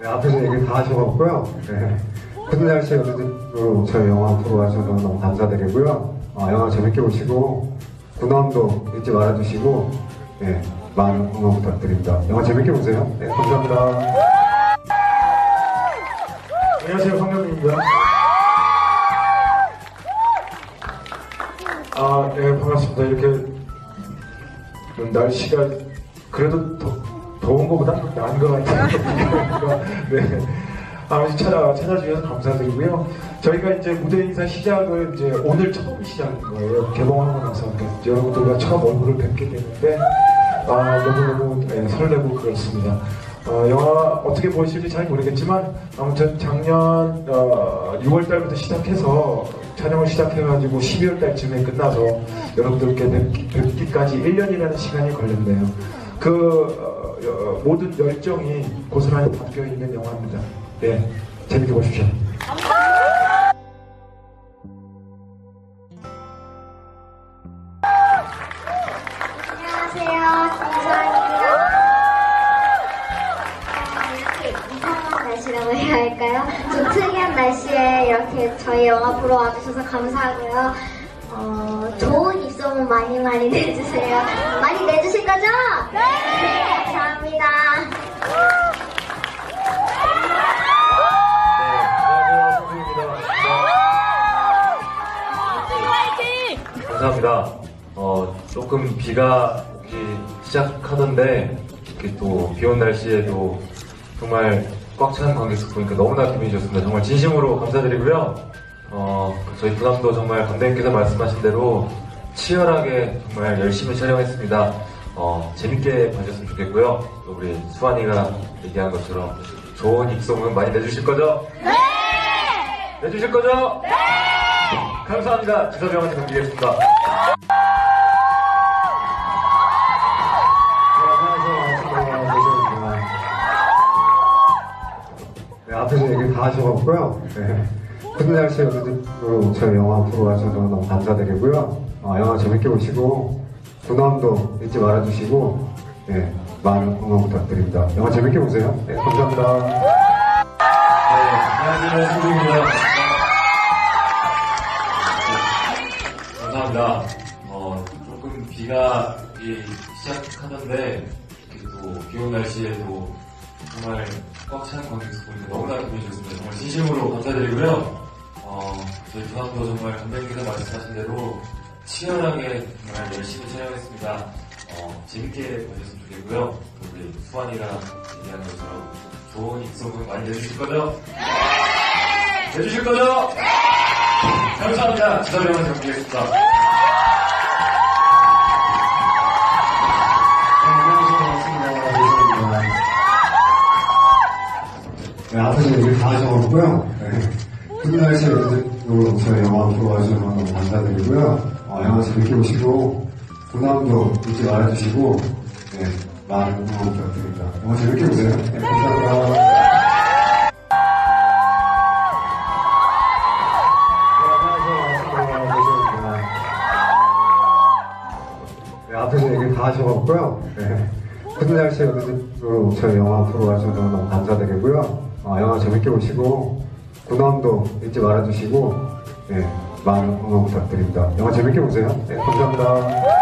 네, 앞에서 얘기 다 하셔갖고요. 네. 큰 날씨에 오늘도 저희 영화 보러 와주셔서 너무 감사드리고요. 영화 재밌게 보시고 군함도 잊지 말아주시고 네, 많은 응원 부탁드립니다. 영화 재밌게 보세요. 네, 감사합니다. 안녕하세요, 황영민입니다. 네, 반갑습니다. 이렇게 날씨가 그래도 더운 것보다 나은 것 같아요. 네. 아무튼 찾아주셔서 감사드리고요. 저희가 이제 무대 인사 시작을 이제 오늘 처음 시작인 거예요. 개봉하고 나서 여러분들과 처음 얼굴을 뵙게 되는데 너무너무 설레고 그렇습니다. 영화 어떻게 보실지 잘 모르겠지만 아무튼 작년 6월달부터 시작해서 촬영을 시작해가지고 12월달쯤에 끝나서 여러분들께 뵙기까지 1년이라는 시간이 걸렸네요. 그 모든 열정이 고스란히 담겨있는 영화입니다. 네, 재밌게 보십시오. 안녕하세요, 김소환입니다. 이렇게 이상한 날씨라고 해야 할까요? 좀 특이한 날씨에 이렇게 저희 영화 보러 와주셔서 감사하고요. 좋은 입소문 많이 내주세요. 많이 내주실 거죠? 네! 감사합니다. 감사합니다. 조금 비가 오기 시작하던데 이렇게 또 비 온 날씨에도 정말 꽉 찬 관객석 보니까 너무나 기분이 좋습니다. 정말 진심으로 감사드리고요. 저희 부담도 정말 감독님께서 말씀하신 대로 치열하게 정말 열심히 촬영했습니다. 재밌게 봐주셨으면 좋겠고요. 또 우리 수환이가 얘기한 것처럼 좋은 입소문 많이 내주실 거죠? 네! 내주실 거죠? 네! 감사합니다. 지섭영한테 넘기겠습니다. 네, 앞에서 얘기 다 하셔갖고요. 네. 큰 날씨에 오늘도 저희 영화 보러 와주셔서 너무 감사드리고요. 영화 재밌게 보시고 군함도 잊지 말아주시고 네, 많은 응원 부탁드립니다. 영화 재밌게 보세요. 네, 감사합니다. 네, 안녕하세요. 수빈입니다. 감사합니다. 조금 비가 오기 시작하던데 이렇게 또 비 온 날씨에도 정말 꽉 찬 관객석 보니까 너무나 기분이 좋습니다. 정말 진심으로 감사드리고요. 저희 부담도 정말 감독님께서 말씀하신 대로 치열하게 정말 열심히 촬영했습니다. 재밌게 봐주셨으면 좋겠고요. 또 우리 수환이가 얘기한 것처럼 좋은 입소문 많이 내주실 거죠? 네! 내주실 거죠? 네! 감사합니다. 지섭영한테 넘기겠습니다. 네, 앞에서 얘기 다 하셔갖고요. 네. 큰 날씨에 오늘도 저희 영화 보러 와주셔서 너무 감사드리고요. 영화 재밌게 보시고 군함도 잊지 말아주시고 네, 많은 응원 부탁드립니다. 영화 재밌게 보세요. 네, 감사합니다. 네, 앞에서 얘기 다 하셔갖고요. 네. 큰 날씨에 오늘도 저희 영화 보러 와주셔서 너무 감사드리고요. 영화 재밌게 보시고 군함도 잊지 말아주시고 네, 많은 응원 부탁드립니다. 영화 재밌게 보세요. 네, 감사합니다.